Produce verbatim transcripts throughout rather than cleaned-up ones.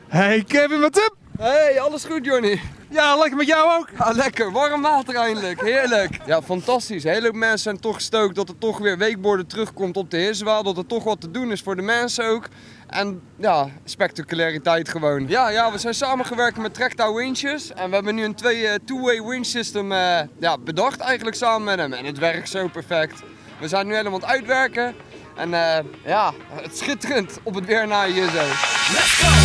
Hey Kevin, wat up? Hey, alles goed Johnny? Ja, lekker met jou ook? Ja, lekker. Warm water eindelijk. Heerlijk. Ja, fantastisch. Een hele hoop mensen zijn toch gestookt dat er toch weer wakeboarden terugkomt op de Hiswaal. Dat er toch wat te doen is voor de mensen ook. En ja, spectaculariteit gewoon. Ja, ja, we zijn samengewerkt met Trektow Winches. En we hebben nu een two-way winch system uh, ja, bedacht eigenlijk samen met hem. En het werkt zo perfect. We zijn nu helemaal aan het uitwerken. En uh, ja, het is schitterend op het weer na hier zo. Let's go!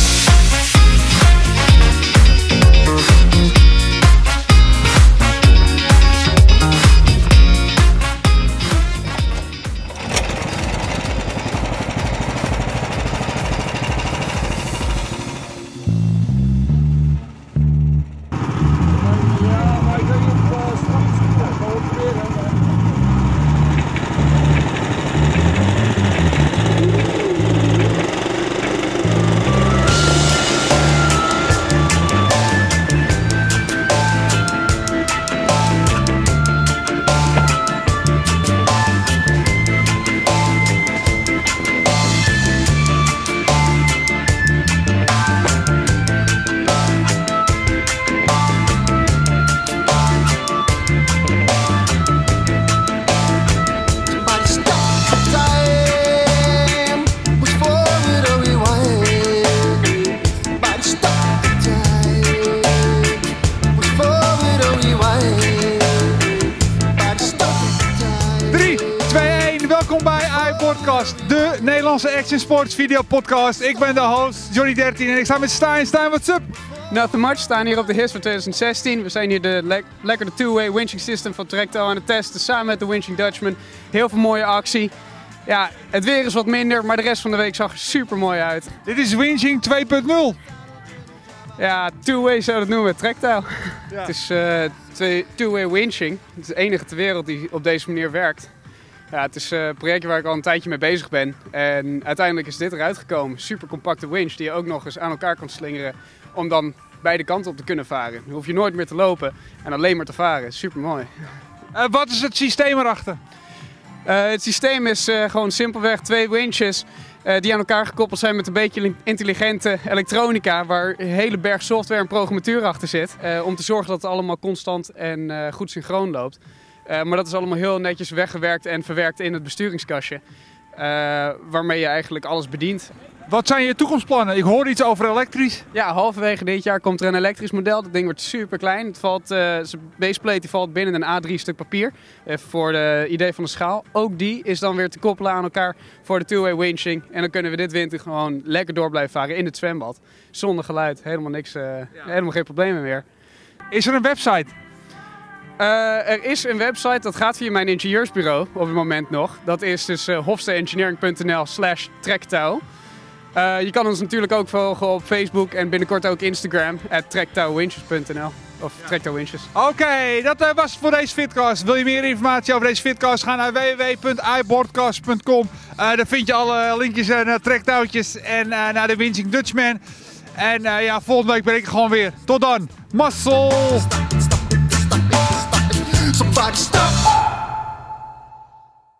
De Nederlandse Action Sports video podcast. Ik ben de host Johnny dertien en ik sta met Stijn. Stijn, what's up? Nothing much. We staan hier op de His van twintig zestien. We zijn hier de le lekker de two-way winching system van Trektow aan het testen samen met de Winching Dutchman. Heel veel mooie actie. Ja, het weer is wat minder, maar de rest van de week zag er super mooi uit. Dit is Winching twee punt nul. Ja, two-way zou dat noemen, Trektow. Ja. Het is uh, two-way winching. Het is de enige ter wereld die op deze manier werkt. Ja, het is een projectje waar ik al een tijdje mee bezig ben. En uiteindelijk is dit eruit gekomen. Super compacte winch die je ook nog eens aan elkaar kan slingeren. Om dan beide kanten op te kunnen varen. Dan hoef je nooit meer te lopen en alleen maar te varen. Super mooi. Uh, wat is het systeem erachter? Uh, het systeem is uh, gewoon simpelweg twee winches uh, die aan elkaar gekoppeld zijn met een beetje intelligente elektronica. Waar een hele berg software en programmatuur achter zit. Uh, om te zorgen dat het allemaal constant en uh, goed synchroon loopt. Uh, maar dat is allemaal heel netjes weggewerkt en verwerkt in het besturingskastje. Uh, waarmee je eigenlijk alles bedient. Wat zijn je toekomstplannen? Ik hoorde iets over elektrisch. Ja, halverwege dit jaar komt er een elektrisch model. Dat ding wordt super klein. Het valt, uh, zijn baseplate die valt binnen een A drie stuk papier. Even voor de idee van de schaal. Ook die is dan weer te koppelen aan elkaar voor de two-way winching. En dan kunnen we dit winter gewoon lekker door blijven varen in het zwembad. Zonder geluid. Helemaal niks. Uh, ja. Helemaal geen problemen meer. Is er een website? Uh, er is een website, dat gaat via mijn ingenieursbureau op het moment nog. Dat is dus uh, hofsteengineering punt n l slash trektow. Uh, je kan ons natuurlijk ook volgen op Facebook en binnenkort ook Instagram, at trektowwinches punt n l of ja. Trektow Winches. Oké, okay, dat uh, was het voor deze vidcast. Wil je meer informatie over deze vidcast? Ga naar w w w punt i boardcast punt com. Uh, daar vind je alle linkjes uh, naar trektowtjes en uh, naar de Winching Dutchman. En uh, ja, volgende week ben ik er gewoon weer. Tot dan, mazzel! Somebody stop.